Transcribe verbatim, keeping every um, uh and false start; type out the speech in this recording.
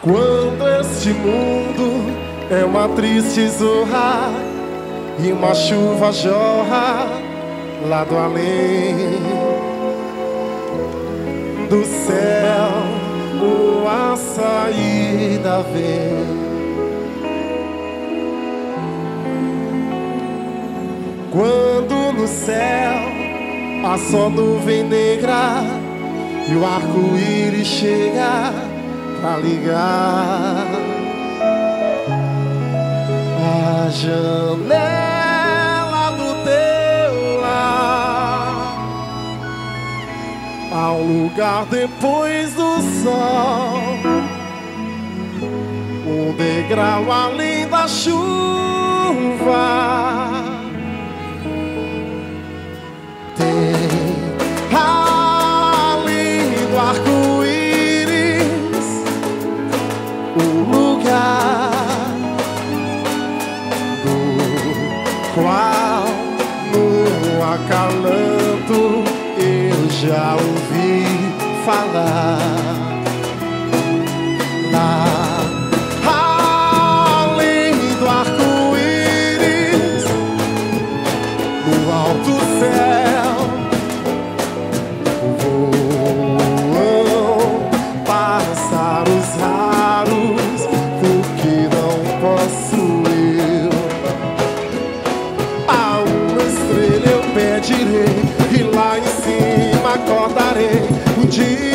Quando este mundo é uma triste zorra e uma chuva jorra lá do além do céu, a saída vem. Quando no céu há só nuvem negra e o arco-íris chega pra ligar a janela do teu lar há um lugar depois do sol, um degrau além da chuva. Tem além do arco-íris um lugar do qual no acalanto eu já ouvi falar. Lá além do arco-íris, no alto céu, voam pássaros raros, porque não posso eu. A uma estrela eu pedirei e lá em cima acordarei um dia.